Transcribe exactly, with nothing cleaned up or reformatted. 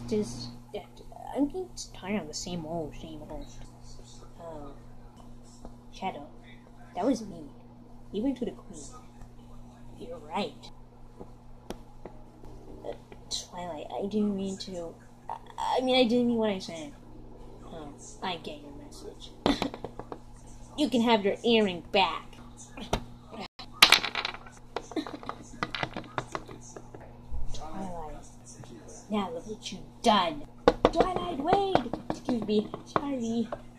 Just, I'm getting tired of the same old, same old. Oh, Shadow, that was me. Even to the queen. You're right. Uh, Twilight, I didn't mean to. I, I mean, I didn't mean what I said. Oh, I get your message. You can have your earring back. Twilight, now look what you've done. Twilight, wait! Excuse me, sorry.